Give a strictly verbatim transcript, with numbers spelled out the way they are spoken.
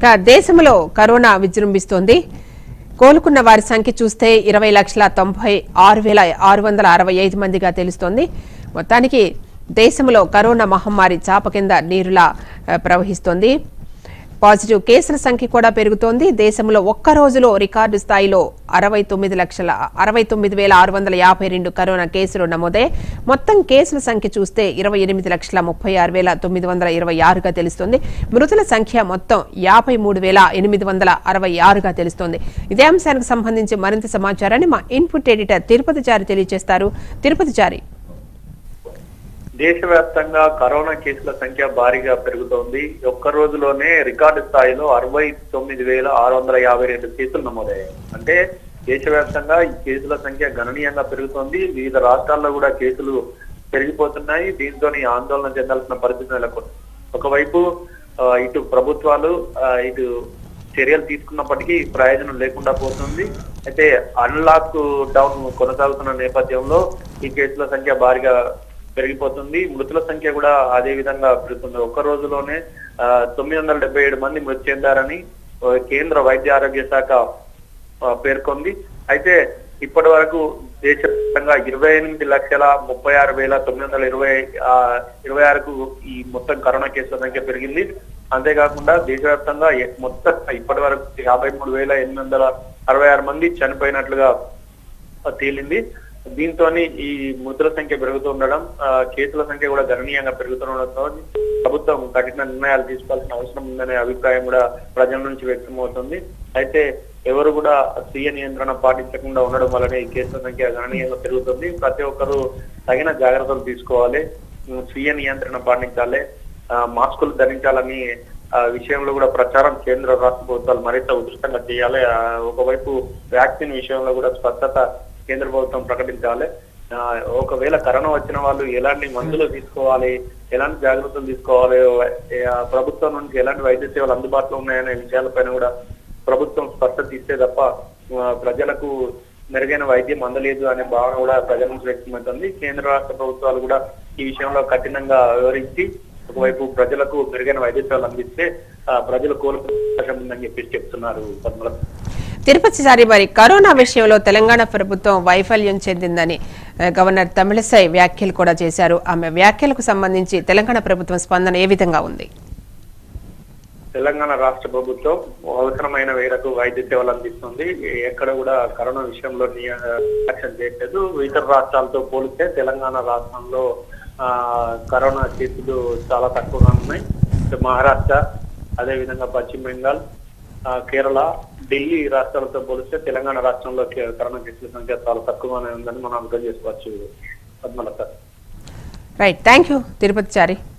దేశంలో కరోనా విజృంభిస్తోంది. కోలుకున్న వారి సంఖ్య చూస్తే ఇరవై లక్షల తొంభై ఆరు వేల ఆరు వందల అరవై ఐదు మందిగా తెలుస్తోంది. మొత్తానికి దేశంలో కరోనా మహమ్మారి చాప కింద నీరులా ప్రవహిస్తోంది. పాజిటివ్ కేసుల సంఖ్య కూడా పెరుగుతోంది. దేశంలో ఒక్క రోజులో రికార్డు స్థాయిలో అరవై తొమ్మిది లక్షల అరవై తొమ్మిది వేల ఆరు వందల యాభై రెండు కరోనా కేసులు నమోదే. మొత్తం కేసుల సంఖ్య చూస్తే ఇరవై ఎనిమిది లక్షల ముప్పై ఆరు వేల తొమ్మిది వందల ఇరవై ఆరుగా తెలుస్తోంది. మృతుల సంఖ్య మొత్తం యాభై మూడు వేల ఎనిమిది వందల అరవై ఆరుగా తెలుస్తోంది. ఇదే అంశానికి సంబంధించి మరింత సమాచారాన్ని మా ఇన్పుట్ ఎడిటర్ తిరుపతి చారి తెలియజేస్తారు. తిరుపతి చారి, దేశవ్యాప్తంగా కరోనా కేసుల సంఖ్య భారీగా పెరుగుతోంది. ఒక్క రోజులోనే రికార్డు స్థాయిలో అరవై తొమ్మిది వేల ఆరు వందల యాభై రెండు కేసులు నమోదయ్యాయి. అంటే దేశవ్యాప్తంగా ఈ కేసుల సంఖ్య గణనీయంగా పెరుగుతోంది. వివిధ రాష్ట్రాల్లో కూడా కేసులు పెరిగిపోతున్నాయి. దీంతో ఆందోళన చెందాల్సిన పరిస్థితి నెలకొంది. ఒకవైపు ఇటు ప్రభుత్వాలు ఇటు చర్యలు తీసుకున్నప్పటికీ ప్రయోజనం లేకుండా పోతుంది. అయితే అన్లాక్ డౌన్ కొనసాగుతున్న నేపథ్యంలో ఈ కేసుల సంఖ్య భారీగా పెరిగిపోతుంది. మృతుల సంఖ్య కూడా అదే విధంగా పెరుగుతుంది. ఒక్క రోజులోనే ఆ తొమ్మిది వందల డెబ్బై ఏడు మంది మృతి చెందారని కేంద్ర వైద్య ఆరోగ్య శాఖ పేర్కొంది. అయితే ఇప్పటి వరకు దేశవ్యాప్తంగా ఇరవై ఎనిమిది లక్షల ముప్పై ఆరు వేల తొమ్మిది వందల ఇరవై ఆ ఇరవై ఆరుకు ఈ మొత్తం కరోనా కేసుల సంఖ్య పెరిగింది. అంతేకాకుండా దేశవ్యాప్తంగా మొత్తం ఇప్పటి వరకు యాభై మూడు వేల ఎనిమిది వందల అరవై ఆరు మంది చనిపోయినట్లుగా తేలింది. దీంతో ఈ మృతుల సంఖ్య పెరుగుతుండడం, కేసుల సంఖ్య కూడా గణనీయంగా పెరుగుతుండడంతో ప్రభుత్వం కఠిన నిర్ణయాలు తీసుకోవాల్సిన అవసరం ఉందనే అభిప్రాయం కూడా ప్రజల నుంచి వ్యక్తమవుతుంది. అయితే ఎవరు కూడా స్వీయ నియంత్రణ పాటించకుండా ఉండడం వల్లనే ఈ కేసుల సంఖ్య గణనీయంగా పెరుగుతుంది. ప్రతి ఒక్కరూ తగిన జాగ్రత్తలు తీసుకోవాలి, స్వీయ నియంత్రణ పాటించాలి, మాస్కులు ధరించాలని విషయంలో కూడా ప్రచారం కేంద్ర రాష్ట్ర ప్రభుత్వాలు మరింత ఉధృతంగా చేయాలి. ఒకవైపు వ్యాక్సిన్ విషయంలో కూడా స్పష్టత కేంద్ర ప్రభుత్వం ప్రకటించాలి. ఒకవేళ కరోనా వచ్చిన వాళ్ళు ఎలాంటి మందులు తీసుకోవాలి, ఎలాంటి జాగ్రత్తలు తీసుకోవాలి, ప్రభుత్వం నుంచి ఎలాంటి వైద్య సేవలు అందుబాటులో ఉన్నాయనే విషయాలపైన కూడా ప్రభుత్వం స్పష్టత ఇస్తే తప్ప ప్రజలకు మెరుగైన వైద్యం అందలేదు అనే భావన కూడా ప్రజల నుంచి వ్యక్తమవుతుంది. కేంద్ర రాష్ట్ర ప్రభుత్వాలు కూడా ఈ విషయంలో కఠినంగా వివరించి ఒకవైపు ప్రజలకు మెరుగైన వైద్య సేవలు అందిస్తే ప్రజలు కోలుకునే అవకాశం ఉందని చెప్పేసి చెప్తున్నారు. పద్మల తిరుపతి సారి, మరి కరోనా విషయంలో తెలంగాణ ప్రభుత్వం వైఫల్యం చెందిందని గవర్నర్ తమిళిసై వ్యాఖ్యలు కూడా చేశారు. ఆమె వ్యాఖ్యలకు సంబంధించి తెలంగాణ ప్రభుత్వం స్పందన ఏ విధంగా ఉంది? తెలంగాణ రాష్ట్ర ప్రభుత్వం అవసరమైన మేరకు వైద్య సేవలు అందిస్తుంది. ఎక్కడ కూడా కరోనా విషయంలో నిర్లక్ష్యం చేయట్లేదు. ఇతర రాష్ట్రాలతో పోలిస్తే తెలంగాణ రాష్ట్రంలో ఆ కరోనా కేసులు చాలా తక్కువగా ఉన్నాయి. మహారాష్ట్ర, అదేవిధంగా పశ్చిమ బెంగాల్, కేరళ, ఢిల్లీ రాష్ట్రాలతో పోలిస్తే తెలంగాణ రాష్ట్రంలో కరోనా కేసుల సంఖ్య చాలా తక్కువగానే ఉందని మనం అర్థం చేసుకోవచ్చు. Padmalatha. Right, thank you Tirupati Chari.